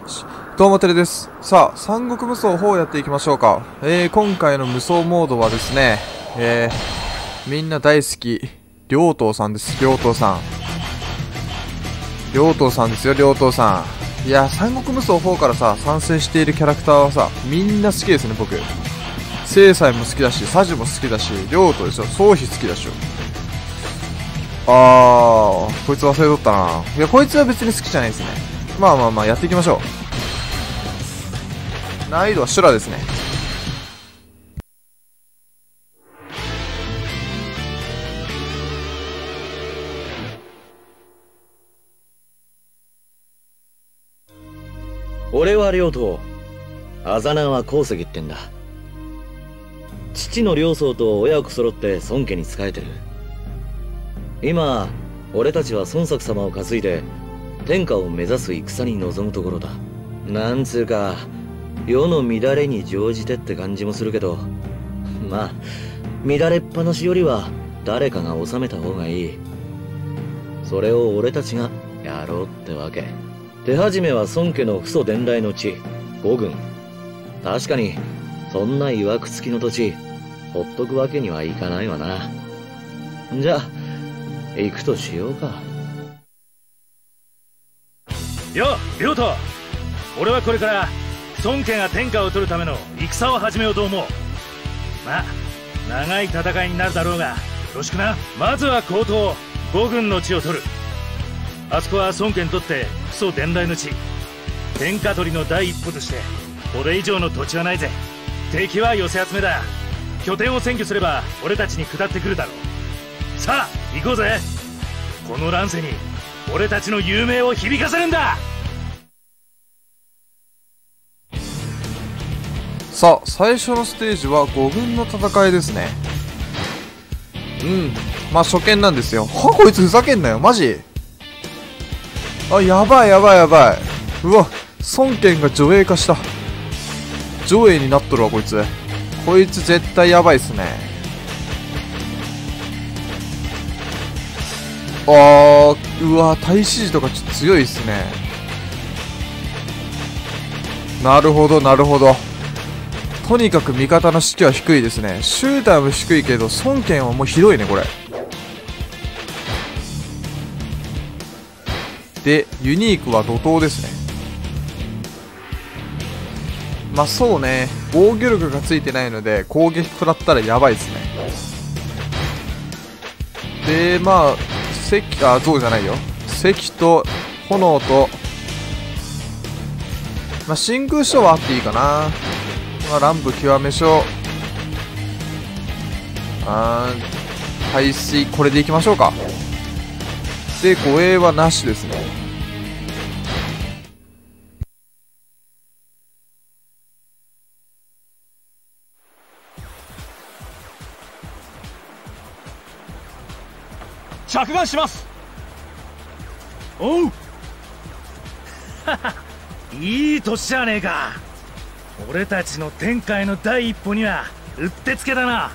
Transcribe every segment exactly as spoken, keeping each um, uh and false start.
どうもてるです。さあ、三国無双の方をやっていきましょうか。えー、今回の無双モードはですね、えー、みんな大好き、両党さんです。両党さん。両党さんですよ、両党さん。いや、三国無双の方からさ、参戦しているキャラクターはさ、みんな好きですね、僕。正妻も好きだし、佐治も好きだし、両党でしょ、宗妃好きだしょ。あー、こいつ忘れとったな。いや、こいつは別に好きじゃないですね。まあまあまあ、やっていきましょう。難易度は修羅ですね。 俺は両党、あざ名は鉱石ってんだ。父の両僧と親子揃って孫家に仕えてる。今俺たちは孫作様を担いで天下を目指す戦に臨むところだ。なんつうか世の乱れに乗じてって感じもするけど、まあ乱れっぱなしよりは誰かが治めた方がいい。それを俺たちがやろうってわけ。手始めは孫家の父祖伝来の地五郡。確かにそんないわくつきの土地ほっとくわけにはいかないわな。じゃあ行くとしようか。 よっ両党、俺はこれから孫家が天下を取るための戦を始めようと思う。まあ長い戦いになるだろうがよろしくな。まずは江東五郡の地を取る。あそこは孫家にとって父祖伝来の地。天下取りの第一歩としてこれ以上の土地はないぜ。敵は寄せ集めだ。拠点を占拠すれば俺たちに下ってくるだろう。さあ行こうぜ。この乱世に俺たちの有名を響かせるんだ。 さあ、最初のステージはご軍の戦いですね。うん。まあ初見なんですよ。は、こいつふざけんなよ、マジ。あ、やばいやばいやばい。うわ、孫権が女営化した。上映になっとるわ、こいつ。こいつ絶対やばいっすね。あー、うわ、太子寺とかちょっと強いっすね。なるほど、なるほど。とにかく味方の士気は低いですね。シューターも低いけど、孫権はもうひどいね、これ。で、ユニークは怒涛ですね。まあそうね、防御力がついてないので攻撃食らったらやばいですね。で、まあ石、あ、象じゃないよ、石と炎と、まあ真空書はあっていいかな。まあ乱舞極め書、あー、排水、これでいきましょうか。で、護衛はなしですね。 着岸します。おういい年じゃねえか。俺たちの天下への第一歩にはうってつけだな。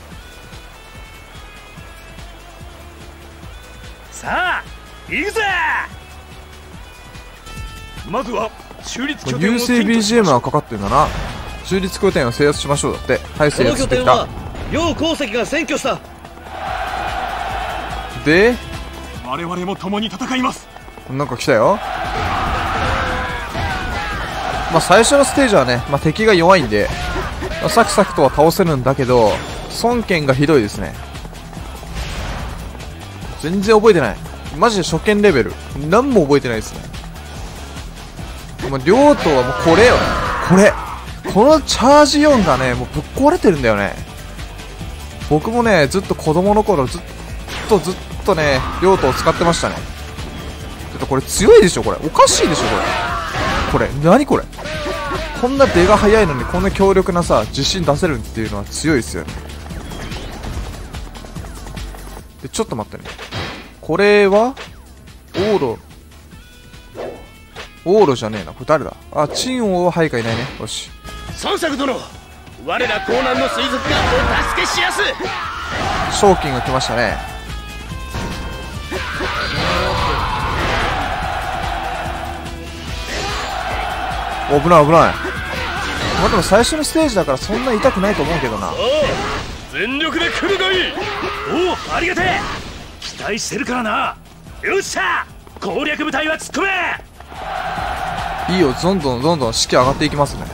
さあ行くぜ。まずは中立拠点を優勢 ビージーエム はかかってるんだな。中立拠点を制圧しましょうだって。はい、制圧してきた。 両鉱石が占拠した。 で、 我々も共に戦います。 なんか来たよ。まあ最初のステージはね、まあ、敵が弱いんで、まあ、サクサクとは倒せるんだけど、孫権がひどいですね。全然覚えてない。マジで初見レベル。何も覚えてないですね。もう両党はもうこれよ。これ。このチャージよんがね、もうぶっ壊れてるんだよね。僕もね、ずっと子供の頃、ずっとずっとね、両党を使ってましたね。ちょっとこれ強いでしょ、これ。おかしいでしょ、これ。これ、何これ。こんな出が早いのにこんな強力なさ、自信出せるっていうのは強いですよね。で、ちょっと待ってね。これはオーロ。オーロじゃねえな。これ誰だ。あ、陳王は配下いないね。よし。 孫作殿、我ら江南の水族がお助けしやす。 賞金が来ましたね。 危ない危ない。まあでも最初のステージだからそんな痛くないと思うけどな。 全力で来るがいい。おお、ありがてえ。期待してるからな。よっしゃ、攻略部隊は突っ込め。 いいよ、どんどんどんどん士気上がっていきますね。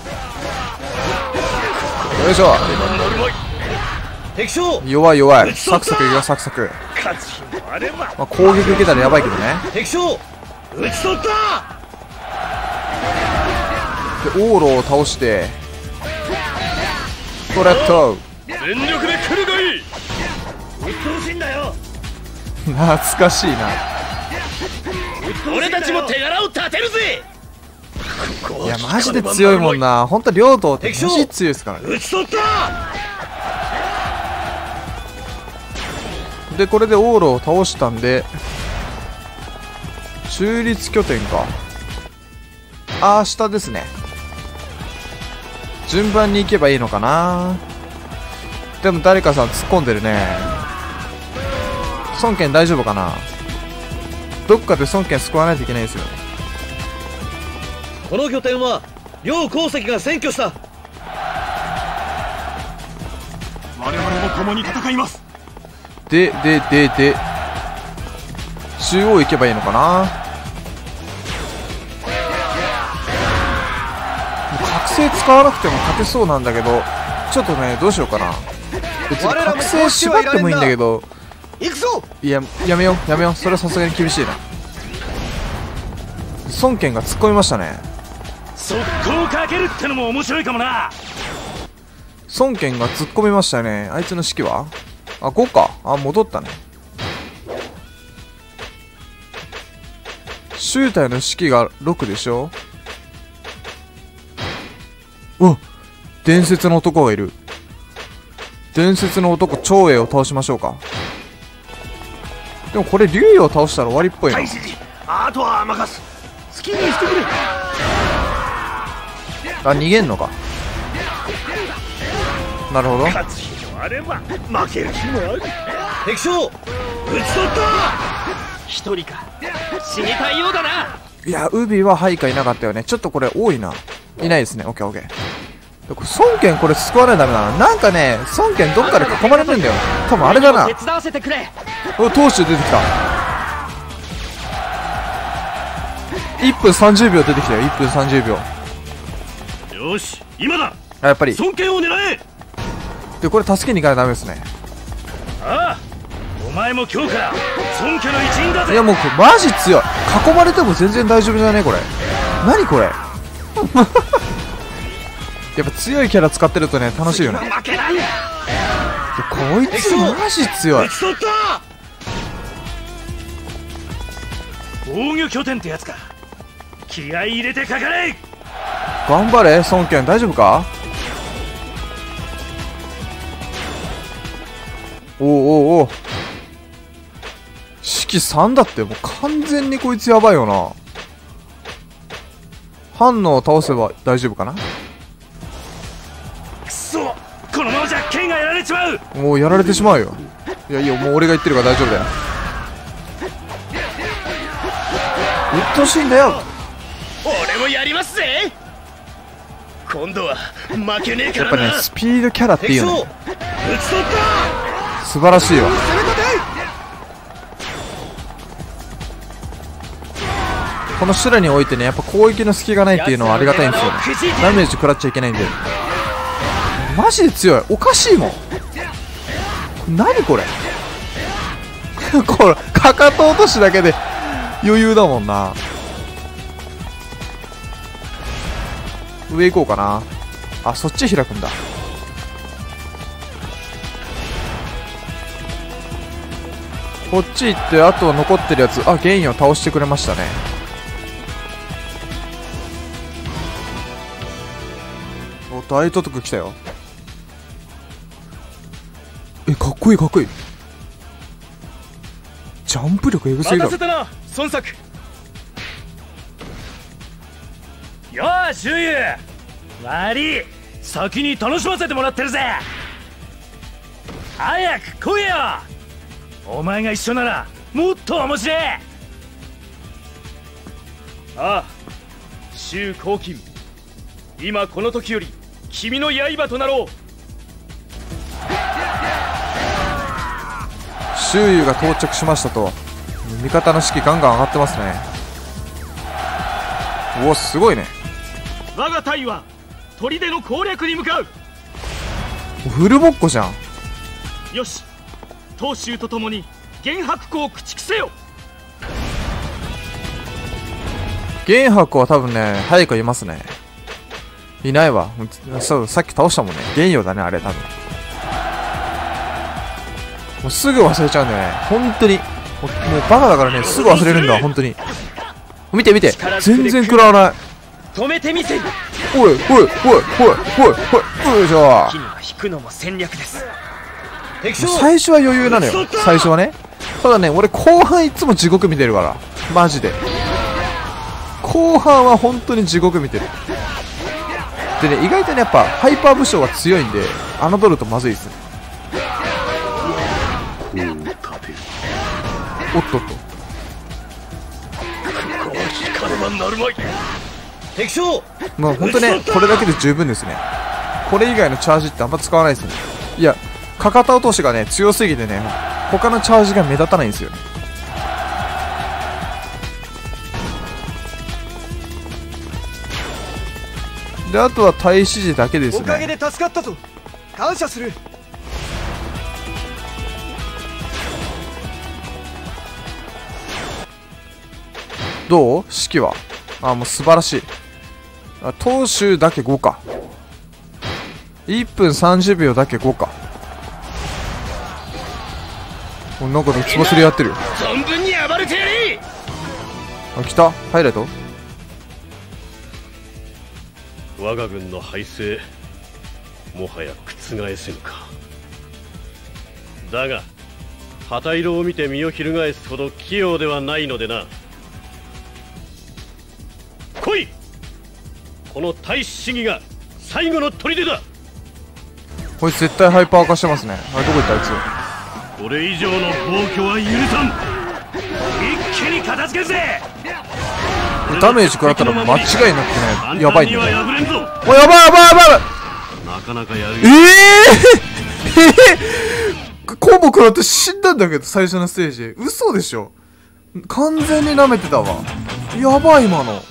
よいしょ。 敵将弱い弱い。サクサクいくよ、サクサク。 勝つ日もあれば。 まあ、攻撃受けたらやばいけどね。 敵将撃ち取った。 でオーロを倒してストレート。 全力で来るがいい。 撃ってほしいんだよ。 懐かしいな。 俺たちも手柄を立てるぜ。 いやマジで強いもんな。ほんと両党ってマジで強いですからね。 撃ち取った。 でこれでオーロを倒したんで中立拠点か。あー下ですね。順番に行けばいいのかな。でも誰かさん突っ込んでるね。孫権大丈夫かな。どっかで孫権救わないといけないですよね。 この拠点は両鉱石が占拠した。 我々も共に戦います。 でででで中央行けばいいのかな。覚醒使わなくても勝てそうなんだけど、ちょっとねどうしようかな。別に覚醒縛ってもいいんだけど、 行くぞ。 いややめようやめよう。それはさすがに厳しいな。孫権が突っ込みましたね。 速攻かけるってのも面白いかもな。 孫権が突っ込みましたね。あいつの式はあごか。あ戻ったね。周隊の式がろくでしょ。うん伝説の男がいる。伝説の男長英を倒しましょうか。でもこれ竜を倒したら終わりっぽいな。 あとは任す。好きにしてくれ。 あ逃げんのか。なるほど。 勝つ日もあれば負ける日もある。 敵将撃ち取った。 一人か死にたいようだな。 いや海ははいかいなかったよね。ちょっとこれ多いな。いないですね。オッケーオッケー。孫権これ救わないとダメだな。なんかね孫権どっかで囲まれてんだよ。多分あれだな。 手伝わせてくれ。 お当主出てきた。いっぷんさんじゅうびょう出てきたよ。いっぷんさんじゅうびょう。 よし今だ。 あやっぱり孫権を狙え。 でこれ助けに行かないとダメですね。 ああお前も今日から孫家の一員だぜ。 いやもうこれマジ強い。囲まれても全然大丈夫じゃねこれ。何これやっぱ強いキャラ使ってるとね楽しいよね。 負けない。 いやこいつマジ強い。 撃ち取った。 防御拠点ってやつか。気合い入れてかかれ。 頑張れ孫権大丈夫か。おおおお式さんだって。もう完全にこいつやばいよな。反応を倒せば大丈夫かな。 くそこのままじゃ剣がやられちまう。 もうやられてしまうよ。いやいいよもう俺が言ってるから大丈夫だよ。うっとうしいんだよ。 俺もやりますぜ。今度は負けねえかやっぱらな。 ねスピードキャラっていい敵将よね。 撃ち取った。 素晴らしいわ。この修羅においてねやっぱ攻撃の隙がないっていうのはありがたいんですよね。ダメージ食らっちゃいけないんで。マジで強い。おかしいもん。何これこれかかと落としだけで余裕だもんな。上行こうかな。あそっち開くんだ。こっち行ってあとは残ってるやつ。あゲインを倒してくれましたね。お大都督来たよ。えかっこいいかっこいい。ジャンプ力エグすぎだろ。 待たせたな孫作。よーし周遊悪い先に楽しませてもらってるぜ。早く来いよ。お前が一緒ならもっと面白い。ああ周公金、今この時より君の刃となろう。 周囲が到着しましたと。味方の士気ガンガン上がってますね。おお、すごいね。 我が隊は砦の攻略に向かう。 フルボッコじゃん。 よし、当主と共に玄白湖を駆逐せよ。 玄白は多分ね、早くいますね。いないわ。そう、さっき倒したもんね。玄陽だね、あれ多分。もうすぐ忘れちゃうんだよね。本当に。もう、もうバカだからね、すぐ忘れるんだ、本当に。見て見て。全然食らわない。 止めてみせる。 おい、おい、おい、おい、おい、おい、よいしょ。 木には引くのも戦略です。 最初は余裕なのよ。最初はね。ただね、俺後半いつも地獄見てるから。マジで。後半は本当に地獄見てる。でね、意外とね、やっぱハイパー武将は強いんで、侮るとまずいですね。おっとっと。 敵将。 まあ本当ね、これだけで十分ですね。これ以外のチャージってあんま使わないですね。いや、かかた落としがね、強すぎてね、他のチャージが目立たないんですよね。で、あとは大使寺だけですね。 おかげで助かったと感謝する。 どう？士気は。あ、もう素晴らしい。あ、当主だけごか。いっぷんさんじゅうびょうだけごか。お、なんかつばすりやってるよ。 存分に暴れてやれ。 あ、来た。ハイライト。 我が軍の敗勢、もはや覆せぬか。だが旗色を見て身を翻すほど器用ではないのでな。来い。この大使市議が最後の砦だ。 こいつ絶対ハイパー化してますね。あれどこ行ったあいつ。これ以上の暴挙は許さん。一気に片付けるぜ。 ダメージ食らったら間違いなくね、やばいんだよ。おい、やばいやばいやばい。 なかなかやる。 ええー、コンボ食らって死んだんだけど、最初のステージ。嘘でしょ。完全に舐めてたわ。やばい今の。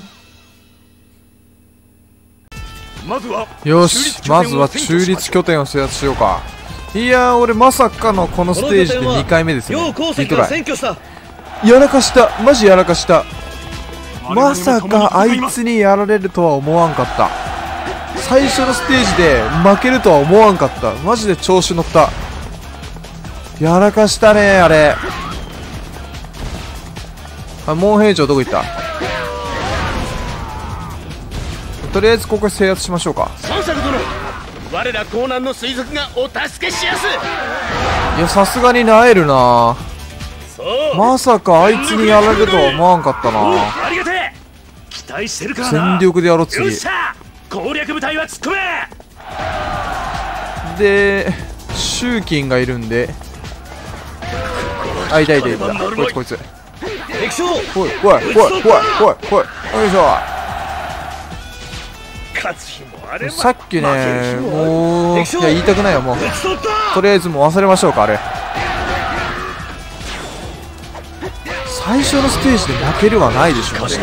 まずはよし、まずは中立拠点を制圧しようか。いやー、俺まさかのこのステージでにかいめですよ、ね。にトライ。やらかした。マジやらかした。まさかあいつにやられるとは思わんかった。最初のステージで負けるとは思わんかった。マジで調子乗った。やらかしたねあれ。あ、モンヘイ城どこ行った。とりあえずここ制圧しましょうか。 孫作殿、我ら江南の水族がお助けしやす。 いや、さすがになえるな。まさかあいつにやられるとは思わんかったな。 ありがてえ。期待してるからな。 全力でやろう次。 よっしゃ、攻略部隊は突っ込め。 で、周金がいるんで、あ、いたいたいた。こいつこいつ。 敵将。 おいおいおいおいおいおい。よいしょ。さっきね、もう、いや、言いたくないよ、もう。とりあえずもう忘れましょうか、あれ。最初のステージで負けるはないでしょ、マジで。い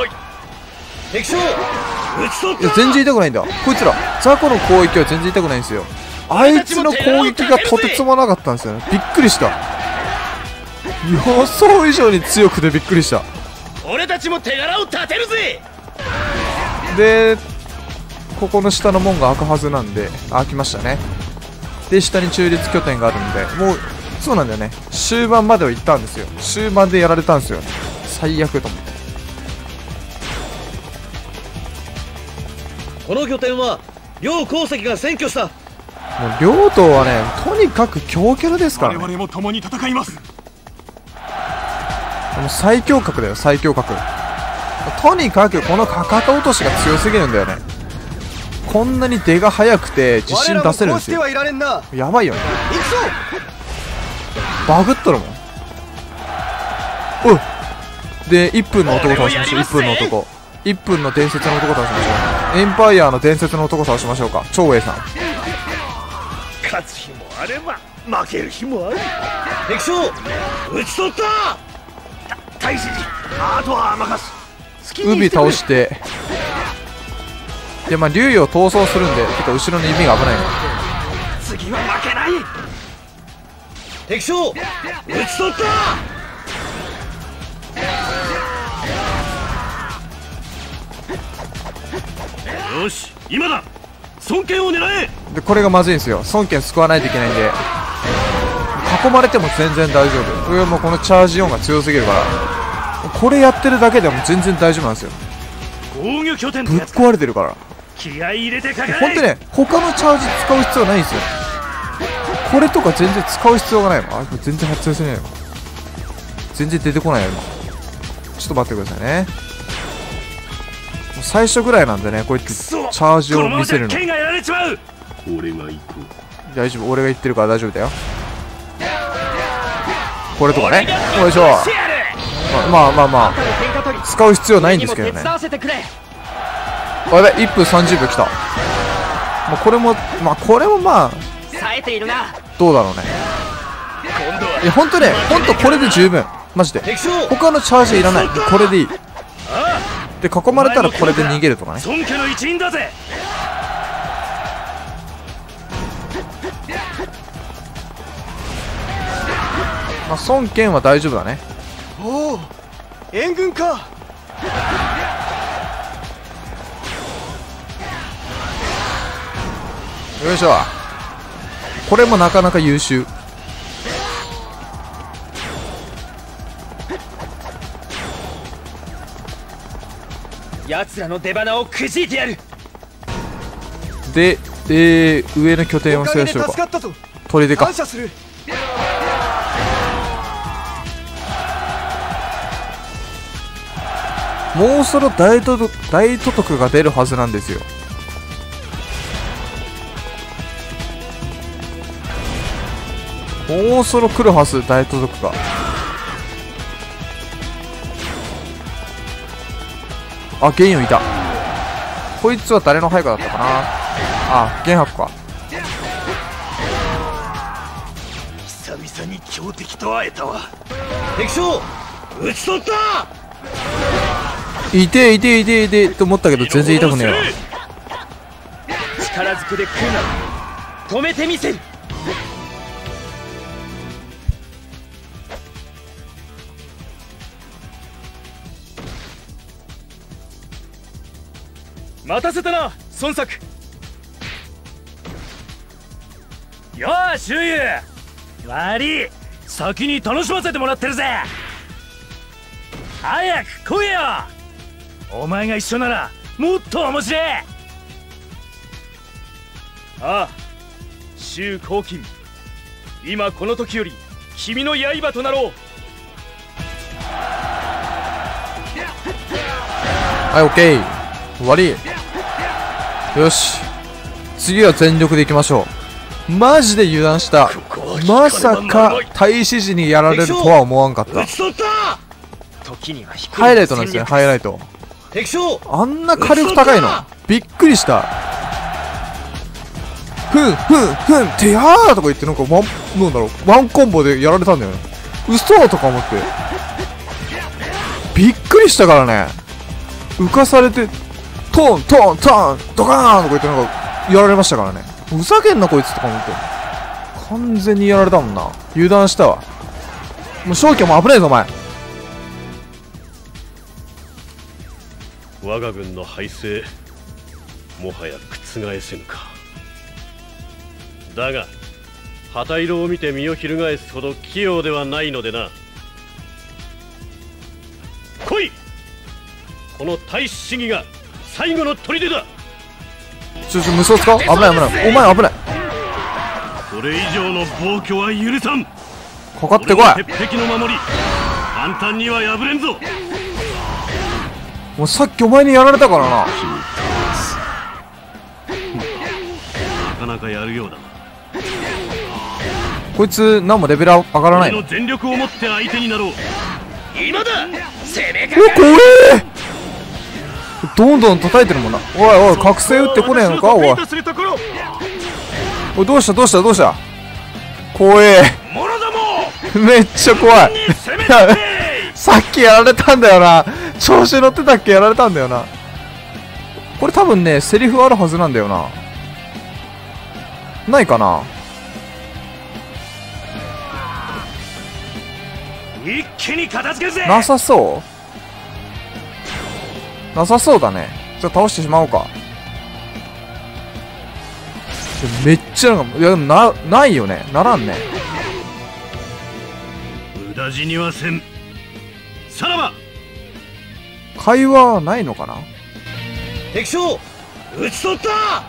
や、全然痛くないんだ。こいつら、ザコの攻撃は全然痛くないんですよ。あいつの攻撃がとてつもなかったんですよね。びっくりした。予想以上に強くてびっくりした。 俺たちも手柄を立てるぜ。 で、ここの下の門が開くはずなんで、開きましたね。で、下に中立拠点があるんで、もう、そうなんだよね。終盤までは行ったんですよ。終盤でやられたんですよ。最悪と思って。 この拠点は両鉱石が占拠した。 もう両党はね、とにかく強キャラですからね。 我々も共に戦います。 もう最強格だよ、最強格。とにかくこのかかと落としが強すぎるんだよね。こんなに出が速くて自信出せるんですよ。やばいよね。バグっとるもん。おいで、いっぷんの男倒しました。いっぷんの男。 いっぷんの伝説の男倒しましょう。エンパイアの伝説の男倒しましょうか。長英さん。 勝つ日もあれば負ける日もある。 敵将討ち取った。 大使あとは任す。好きに海してくれ倒してでまあ竜を逃走するんで結構後ろの弓が危ないの。 次は負けない。 敵将討ち取った。 よし今だ。孫権を狙え。 でこれがまずいんですよ。孫権救わないといけないんで囲まれても全然大丈夫。これはもうこのチャージ音が強すぎるからこれやってるだけでも全然大丈夫なんですよ。 防御拠点ぶっ壊れてるから。 気合い入れてかかれ。 ほんとね他のチャージ使う必要ないんですよ。これとか全然使う必要がないの。あこれ全然発生しないの。全然出てこないよ今。ちょっと待ってくださいね。もう最初ぐらいなんでねこうやってチャージを見せるの。 剣がやられちまう。 俺が行こ大丈夫俺が言ってるから大丈夫だよ。これとかねよいしょ。まあまあまあ使う必要ないんですけどね。あやべいっぷんさんじゅうびょうきた。まあこれもまあこれもまあどうだろうね。いやほんとねほんとこれで十分マジで。他のチャージいらない。これでいい。で囲まれたらこれで逃げるとかね。 孫家の一員だぜ。 まあ孫権は大丈夫だね。 おお援軍か。 よいしょ。これもなかなか優秀。 奴らの出花をくじいてやる。 で、えー、上の拠点を制しようか。砦か。 感謝する。 もうそろ大都督大都督が出るはずなんですよ。もうそろ来るはず大都督が。あ玄勇いた。こいつは誰の配下だったかな。あ玄白か。 久々に強敵と会えたわ。 敵将討ち取った。 いていていていてと思ったけど全然痛くねえわ。 力ずくで食うなら止めてみせる。待たせたな孫作。 よーし周遊悪い先に楽しませてもらってるぜ。早く来いよ。お前が一緒ならもっと面白い。 ああ周公金今この時より君の刃となろう。 はいオッケー終わり。よし次は全力でいきましょう。マジで油断した。まさか大使時にやられるとは思わんかった。 討ち取った。 時には低いハイライトなんですねハイライト。 敵将あんな火力高いのびっくりした。ふんふんふんてやーとか言ってなんかワンなんだろうワンコンボでやられたんだよね。嘘とか思ってびっくりしたからね。浮かされてトントントンドカーンとか言ってなんかやられましたからね。ふざけんなこいつとか思って完全にやられたもんな。油断したわ。もう正気も危ねえぞお前。 我が軍の敗勢もはや覆せぬか。だが旗色を見て身を翻すほど器用ではないのでな。来い。この大使市議が最後の砦だ。 ちょちょ無双使おう。危ない危ないお前危ない。 これ以上の暴挙は許さん。 かかってこい。 鉄壁の守り簡単には破れんぞ。 もうさっきお前にやられたからな。 なかなかやるようだ。 こいつ何もレベル上がらないの。 俺の全力を持って相手になろう。 今だ攻めかうわ怖えどんどん叩いてるもんな。おいおい、覚醒打ってこねえのか。おいおい、どうしたどうしたどうした。怖えめっちゃ怖いさっきやられたんだよな。調子乗ってたっけ。やられたんだよな。これ多分ねセリフあるはずなんだよな。ないかな。 一気に片付けるぜ。 なさそうなさそうだね。じゃあ倒してしまおうか。めっちゃなんか、いやでもな、ないよね。ならんね。 無駄死にはせん。さらば会話ないのかな。 敵将討ち取った。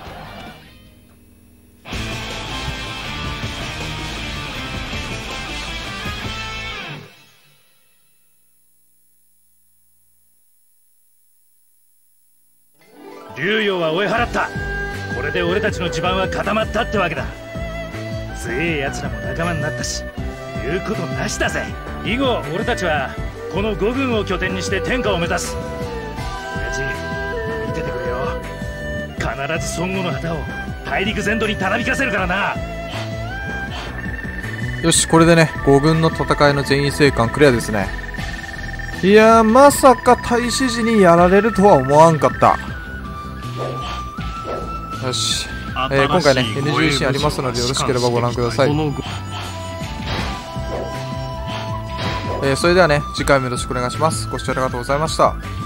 竜陽は追い払った。これで俺たちの地盤は固まったってわけだ。強え奴らも仲間になったし、言うことなしだぜ。以後俺たちはこの五軍を拠点にして天下を目指す。親父見ててくれよ。必ず孫悟の旗を大陸全土にたなびかせるからな。 よし、これでね五軍の戦いの全員生還クリアですね。いやー、まさか太子寺にやられるとは思わんかった。よし、えー、今回ね エヌジー シーンありますのでよろしければご覧ください。えー、それではね次回もよろしくお願いします。ご視聴ありがとうございました。